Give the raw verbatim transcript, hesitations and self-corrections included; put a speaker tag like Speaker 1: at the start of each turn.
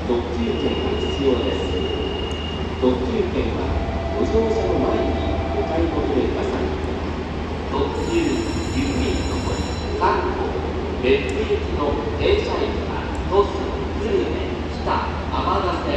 Speaker 1: 特急券が必要です。特急券はご乗車の前にお買い求めください。特急ゆっくりの森さん号別府行きの停車駅は鳥栖、久留米、北、天ヶ瀬